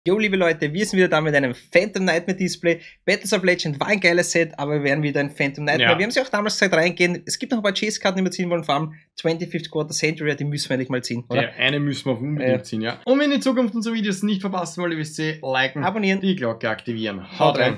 Jo, liebe Leute, wir sind wieder da mit einem Phantom Nightmare Display. Battles of Legend war ein geiles Set, aber wir werden wieder ein Phantom Nightmare. Ja. Wir haben sie auch damals gesagt, reingehen. Es gibt noch ein paar Chase-Karten, die wir ziehen wollen, vor allem 25th Quarter Century, die müssen wir endlich mal ziehen, oder? Ja, eine müssen wir unbedingt ziehen, ja. Um in die Zukunft unsere Videos nicht verpassen wollt, ihr wisst ihr, liken, abonnieren, die Glocke aktivieren. Haut rein!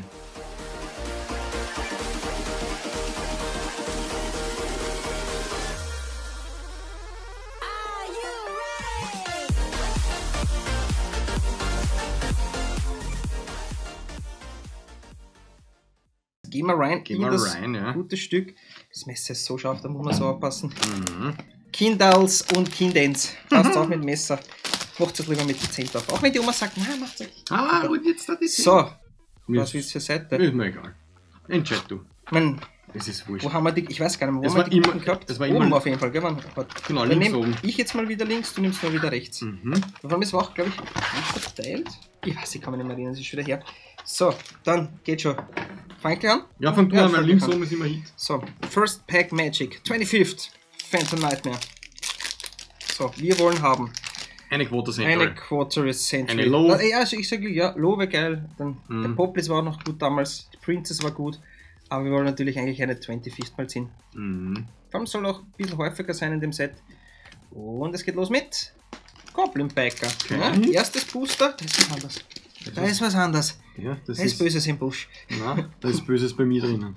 Gehen wir rein, Ja. Gutes Stück. Das Messer ist so scharf, da muss man so aufpassen. Kindals und Kindens. Passt auch mit Messer. Macht es lieber mit Dezent auf. Auch wenn die Oma sagt, nein, macht es nicht. Und jetzt da die So, was willst du für Seite? Ist mir egal. Entscheid du. Es ist wurscht. Wo haben wir die? Ich weiß gar nicht, wo haben wir die immer gehabt? Das war oben immer auf jeden Fall, gell? Genau, links oben. Ich jetzt mal wieder links, du nimmst mal wieder rechts. Vor allem ist es auch, glaube ich, nicht verteilt. Ich weiß, ich kann mich nicht mehr erinnern, es ist wieder her. So, dann geht schon. Fang gleich an? Ja, fang du an, weil links oben ist immer Hit. So, First Pack Magic, 25th Phantom Nightmare. So, wir wollen haben eine Quarter Century. Eine Quarter Century. Eine Low. Ja, also ich sage ja, Low wäre geil. Dann, der Poplis war auch noch gut damals, die Princess war gut. Aber wir wollen natürlich eigentlich eine 25th mal ziehen. Vor allem soll auch ein bisschen häufiger sein in dem Set. Und es geht los mit Goblin Biker. Okay. Ja, erstes Booster, das ist was anderes. Da ist was anderes. Ja, das ist Böses im Busch. Nein, da ist Böses bei mir drinnen.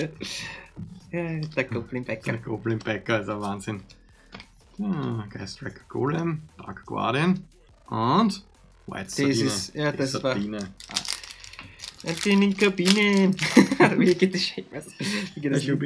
Der Goblin Biker. Der Goblin Biker ist ein Wahnsinn. Geiststriker Golem, Dark Guardian und White Sardine. Ja, das Sardine. Ich bin in der Kabine. Wie geht das schön? Wie geht das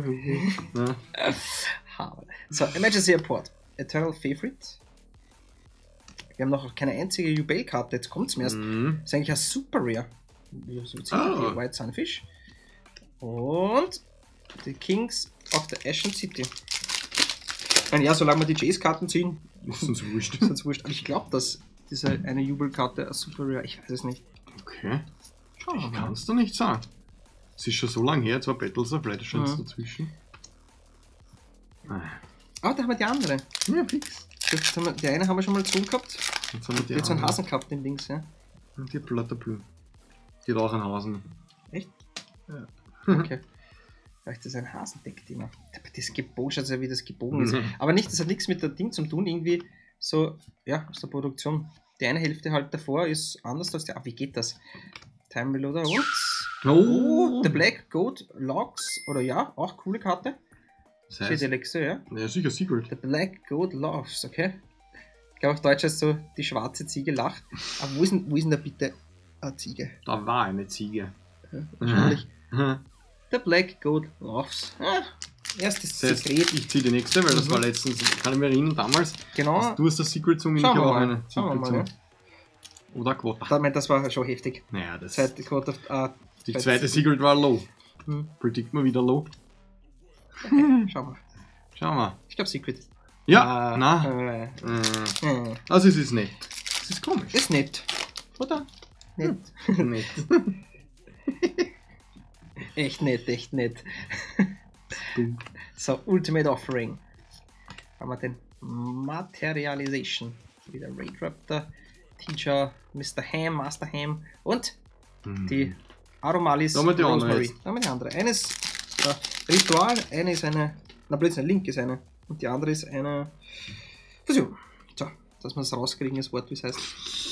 So, Emergency Report. Eternal Favorite. Wir haben noch keine einzige Jubiläumkarte, jetzt kommt es mir erst. Das ist eigentlich ein Super Rare. White Sunfish. Und die Kings of the Ashen City. Ja, solange wir die Chase-Karten ziehen, ist uns wurscht. Ist uns wurscht. Aber ich glaube, dass diese eine Jubelkarte ein Super Rare, ich weiß es nicht. Okay. Ich kann es doch nicht sagen. Es ist schon so lange her, zwar Battles of Legends dazwischen. Ah, da haben wir die andere. Ja, fix. Die eine haben wir schon mal gezogen gehabt. Jetzt haben wir die jetzt so einen Hasen gehabt, den Dings, ja. Und die Blatterblüm. Die hat auch einen Hasen. Echt? Ja. Okay. Vielleicht ist das ein Hasendeck-Thema. Das Gebot schaut ja, wie das gebogen ist. Aber nicht, das hat nichts mit der Ding zu tun, irgendwie so, ja, aus der Produktion. Die eine Hälfte halt davor ist anders als die. Wie geht das? Time Reloader und The Black Goat Logs, oder ja, auch coole Karte. Das heißt, Alexa, ja? Ja, sicher Secret. The Black Goat Loves, okay. Ich glaube auf Deutsch heißt so, die schwarze Ziege lacht. Aber wo ist denn da bitte eine Ziege? Da war eine Ziege. Ja, wahrscheinlich. The Black Goat Loves. Erstes das heißt, Sekret. Ich ziehe die nächste, weil das war letztens, kann ich mich erinnern, damals. Genau. Du hast das Secret Zunge, ich habe auch eine Secret Zunge. Oder Quota. Das war schon heftig. Naja, das zweite Quota, die zweite Secret war Low. Predict mal wieder Low. Schau mal. Ich glaube Secret. Ja, Also es ist nett. Es ist komisch. Ist nett. Oder? Nett. Nett. Echt nett. So, Ultimate Offering. Haben wir den Materialization. Wieder Raid Raptor, Teacher, Mr. Ham, Master Ham und die Aromalis Rosemary. Da haben wir die andere. Eine ist Ritual, eine ist eine, plötzlich eine Link ist eine und die andere ist eine Fusion. So, dass wir es rauskriegen, das Wort, wie es heißt.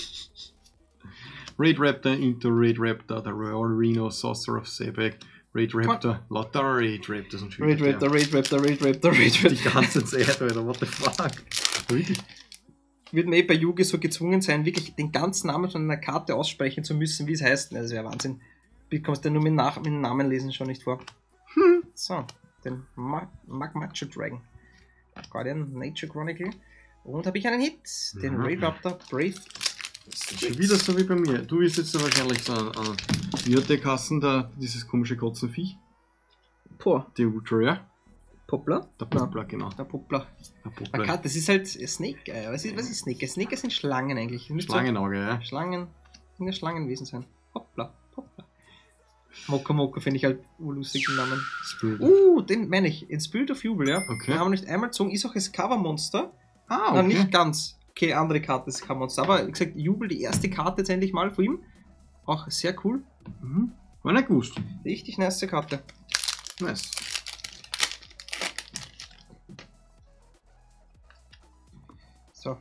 Raid Raptor into Raid Raptor, the Royal Reno, Saucer of Sebek, Raid Raptor, lauter Raid Raptors und Raid Raptor. Die ganze Zeit, Alter, what the fuck? Wirklich? Wird man bei Yu-Gi so gezwungen sein, wirklich den ganzen Namen von einer Karte aussprechen zu müssen, wie es heißt. Das wäre Wahnsinn. Du kommst ja nur mit dem Namen lesen schon nicht vor. So, den Magmacho Dragon. Guardian Nature Chronicle. Und habe ich einen Hit, den Raid Raptor Brave. Schon wieder so wie bei mir. Du wirst jetzt wahrscheinlich so ein Nierdeck-Kassen, dieses komische Kotzenviech. Die Ultra, ja? Poplar? Der Poplar, genau. Der Poplar. Das ist halt Snake. Was ist Snake? Snake sind Schlangen eigentlich. Schlangenauge, ja. Schlangen. In der Schlangenwesen sein. Poplar. Mokka finde ich halt lustigen Namen. Den meine ich. In Spirit of Jubel, ja. Okay. Den haben wir nicht einmal gezogen. Ist auch das Covermonster. Okay. Nicht ganz. Okay, andere Karte, das kann man uns. Aber wie gesagt, Jubel, die erste Karte jetzt endlich mal von ihm. Auch sehr cool. War nicht gewusst. Richtig nice Karte. Nice. So.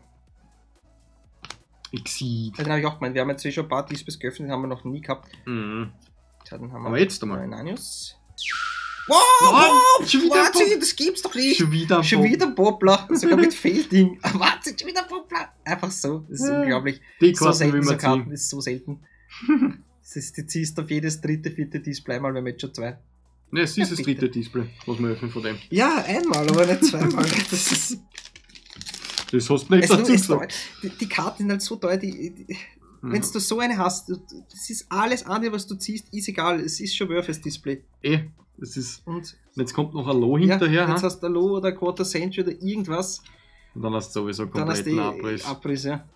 Exceed. Dann habe ich auch gemeint, wir haben jetzt schon ein paar Displays geöffnet, haben wir noch nie gehabt. Mhm. Ja, dann haben wir Aber jetzt einmal. Ananius. Nein, Wow, schon wieder Wahnsinn, das gibt's doch nicht. Schon wieder Poplar, sogar mit Fehlding. Wahnsinn, schon wieder Poplar. Einfach so, das ist unglaublich. Die So Karten will selten so man Karten, ziehen. das ist so selten. Das ist, die ziehst auf jedes dritte, vierte Display mal, wir haben jetzt schon 2. Ne, es ist das bitte. dritte Display, was wir öffnen von dem. Ja, einmal, aber nicht zweimal. Das ist... Das hast du nicht dazu gesagt. Die Karten sind halt so teuer, wenn du so eine hast, das ist alles andere, was du ziehst, ist egal, es ist schon worth das Display. Das ist. Und Jetzt kommt noch ein Low hinterher. jetzt hast du ein Low oder Quarter Century oder irgendwas, Und dann hast du sowieso dann hast kompletten du Abriss. Abriss, ja.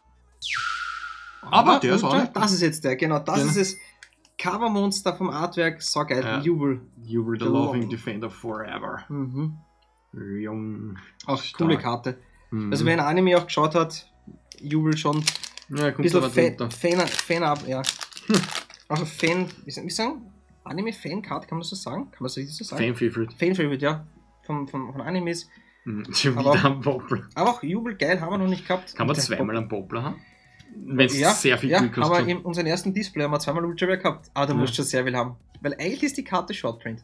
Aber der ist auch nicht. Das ist jetzt der, genau, das Genau. ist es. Covermonster vom Artwork, so geil, Ja. Jubel. You were the The loving Long. Defender forever. Mhm. Jung. Auch Stark. coole Karte. Mhm. Also wer ein Anime auch geschaut hat, Jubel schon. Ja, Ein kommt bisschen aber drunter. Fan-Up, ja. Also Fan, wie sagen? Anime-Fan-Card, kann man so sagen? Kann man so richtig so sagen? Fan-Favorite. Fan-Favorite, ja. Von Animes. Schon Aber- wieder am Poppler. Aber auch Jubel, geil, haben wir noch nicht gehabt. Kann man Der zweimal am Poppler haben? Wenn es Ja, sehr viel ja, Glück aber hast. in unserem ersten Display haben wir zweimal Ultra Rare gehabt. Aber du Ja. musst schon sehr viel haben. Weil eigentlich ist die Karte Shortprint.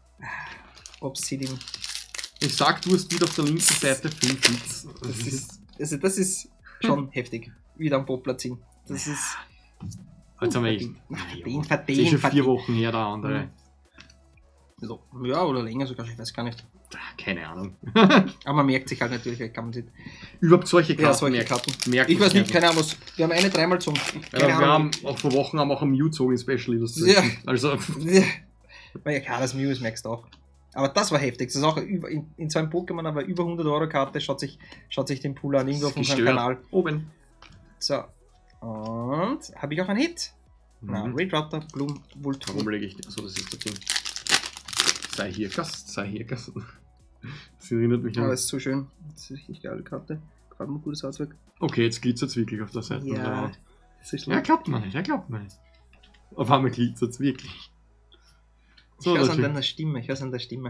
Obsidian. Ich sag, du hast wieder auf der linken Seite 5 Hits. Das ist schon heftig. Wieder am Poplar ziehen. Das ist Jetzt haben wir echt. verdient, Das ist schon 4 verdient. Wochen her, der andere. So, ja, oder länger sogar, ich weiß gar nicht. Keine Ahnung. Aber man merkt sich halt natürlich, wie kann man sieht. Überhaupt solche Karten. Ja, solche merken- Karten. merken Ich weiß sich nicht, keine Ahnung, was. Wir haben eine dreimal zum. Ja, Keine wir Ahnung. haben auch vor Wochen auch ein Mewtwo in Special Illustration. Ja. Also, Ja, weil ja, das Muse merkst du auch. Aber das war heftig. Das ist auch in so einem Pokémon, aber über 100 € Karte. Schaut sich den Pool an, irgendwo auf unserem gestört. Kanal. Oben. So. Und habe ich auch einen Hit? Na, Red Router, Bloom, Vultur. Warum lege ich nicht? So, das ist das Ding. Sei hier Gast, sei hier Gast. Das erinnert mich Aber an. es ist so schön. Das ist eine richtig geile Karte. Gerade ein gutes Artwork. Okay, jetzt glitzert es wirklich auf der Seite. Ja. Das ist Ja, schlimm. glaubt man nicht, ja, glaubt man nicht. Auf einmal glitzert es wirklich. Ich So, höre es das an ist- deiner Stimme. Ich höre es an der Stimme.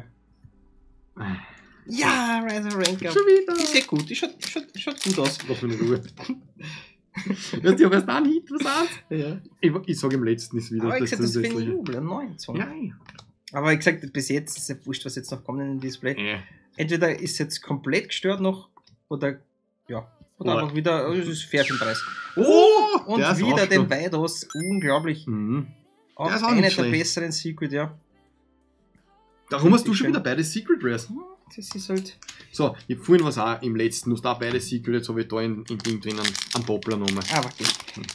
Ja, Rise of Ranker. Schon wieder. Die ist ja gut. Die schaut gut aus. Lass mich in Ruhe. Weißt du, was da ein Hit, was an? Ja. Ich sage im letzten ist wieder Aber ich das gesagt, das finde ich Zusätzliche. Jubel, ein 19. Ja, Aber wie gesagt, bis jetzt ist ja wurscht, was jetzt noch kommt in den Display. ja. Entweder ist jetzt komplett gestört noch oder ja. Oder Oder- einfach wieder, es ist fair im Preis. Oh! Und der ist wieder auch den da. Weidos, unglaublich. Mhm. Auch Der ist auch einer nicht der schlecht. besseren Secret, ja. Darum hast du Richtig schon schön. wieder beide Secret Rares. Das ist halt. So, ich hab vorhin was auch im letzten, du hast da beide Secret, jetzt habe ich da in Ding drinnen am Poppler nochmal. Aber okay.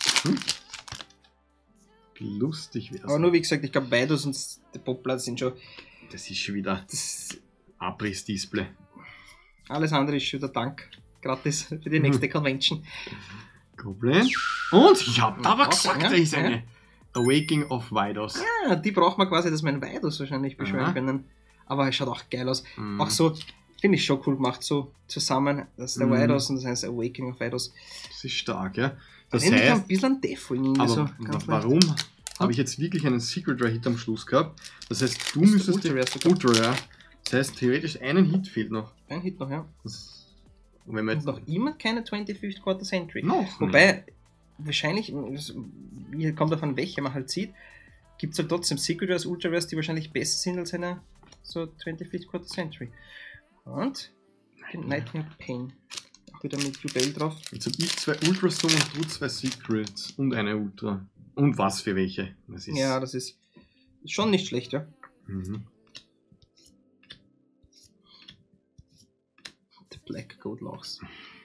Lustig wär's. Aber nur wie gesagt, ich glaube, Weidos und der Poplar sind schon. Das ist schon wieder Das, Abriss-Display. alles andere ist schon der Dank. Gratis für die nächste Convention. Goblin. Und ich hab aber Auch, gesagt, ja, da ist ja. eine Awakening of Vidos. Ja, die braucht man quasi, dass wir einen Weidos wahrscheinlich beschwören Aha. können. Aber es schaut auch geil aus. Mhm. Auch so, finde ich schon cool gemacht, so zusammen. Das ist der Mhm. Weidos und das heißt Awakening of Weidos. Das ist stark, ja. Das Nämlich heißt, ein bisschen Deathwing irgendwie aber so. Ganz leicht. warum habe ich jetzt wirklich einen Secret Rare Hit am Schluss gehabt? Das heißt, du Das ist müsstest Ultra den Rare sogar. Ultra Rare. Das heißt, theoretisch einen Hit fehlt noch. Ein Hit noch, ja. Das, und wenn wir Und jetzt noch immer keine 25th Quarter Century. noch. Wobei, wahrscheinlich, hier kommt davon, welche man halt sieht, gibt es halt trotzdem Secret Rares, Ultra Rares, die wahrscheinlich besser sind als eine so 25th Quarter Century. Und Nightmare Pain. Auch wieder mit Jubel drauf. Jetzt habe ich 2 Ultrastone und du 2 Secrets und eine Ultra. Und was für welche? Das ist Ja, das ist schon nicht schlecht, ja. Mhm. The Black Gold Lochs.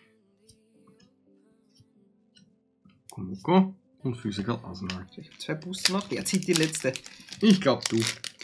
Komoko und Physical Arsenal. Ich habe 2 Booster noch. Wer zieht die letzte? Ich glaube du.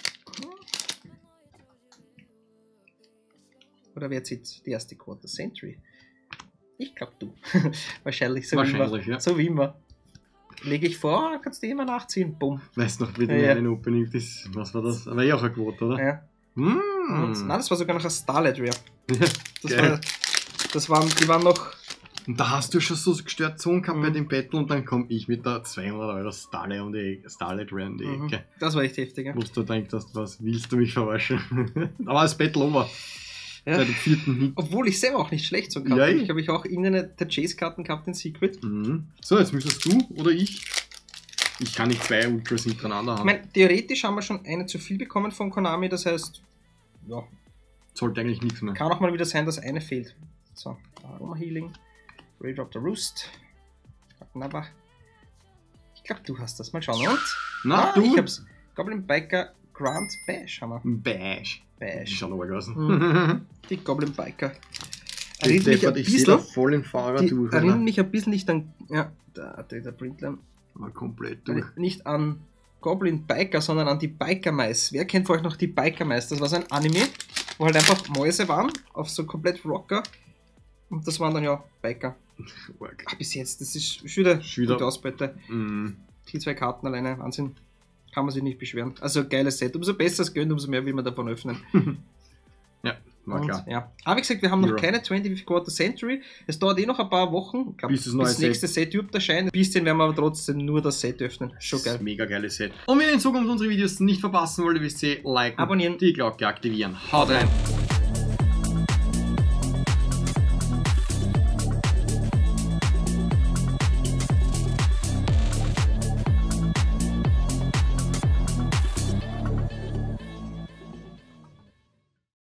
Oder wer zieht die erste Quarter Century? Ich glaube du. Wahrscheinlich so Wahrscheinlich, wie immer. ja. So wie immer. Lege ich vor, kannst du immer nachziehen. Bumm. Weißt noch, wie Ja, ja, ja. einen Opening das. Was war das? Aber auch eine Quote, oder? Ja. Mm. Und, nein, das war sogar noch ein Starlight Rare. Geil. Die waren noch Und da hast du schon so gestört Zonen gehabt bei dem Battle und dann komme ich mit der 200 € Starlight Rare um die Ecke. Das war echt heftig, ja. Wo du denkst, was willst du mich verarschen? Aber das Battle over. Ja. Bei dem 4. Hit. Obwohl ich selber auch nicht schlecht so gehabt Ja, habe. Ich glaube, ich auch irgendeine der Chase-Karten gehabt in Secret. So, jetzt müsstest du oder ich. Ich kann nicht 2 Ultras hintereinander haben. Ich meine, theoretisch haben wir schon eine zu viel bekommen von Konami, das heißt, ja. Sollte eigentlich nichts mehr. Kann auch mal wieder sein, dass eine fehlt. So, Aroma Healing, Raindrop the Roost. Aber ich glaube, du hast das. Mal schauen. Und? Na, du? Ich hab's. Goblin Biker Grand Bash haben wir. Bash. Die schauen aber gelassen. Die Goblin Biker. Ich sehe da voll den Fahrer durch. Erinnert mich ein bisschen nicht an. Ja, der Printline. Mal komplett durch. Nicht an Goblin Biker, sondern an die Biker Mice. Wer kennt von euch noch die Biker Mice? Das war so ein Anime, wo halt einfach Mäuse waren, auf so komplett Rocker. Und das waren dann ja Biker. Bis jetzt, das ist schon wieder gute Ausbeute. Die 2 Karten alleine, Wahnsinn. Kann man sich nicht beschweren. Also geiles Set. Umso besser es gönnt, umso mehr will man davon öffnen. Ja, war klar. Ja. Aber wie gesagt, wir haben noch keine 25 Quarter Century. Es dauert noch ein paar Wochen, glaub, bis das nächste Set überhaupt erscheint. Bis den werden wir aber trotzdem nur das Set öffnen. Schon geil. Mega geiles Set. Und wenn ihr in Zukunft unsere Videos nicht verpassen wollt, wisst ihr, liken, abonnieren, die Glocke aktivieren. Haut rein!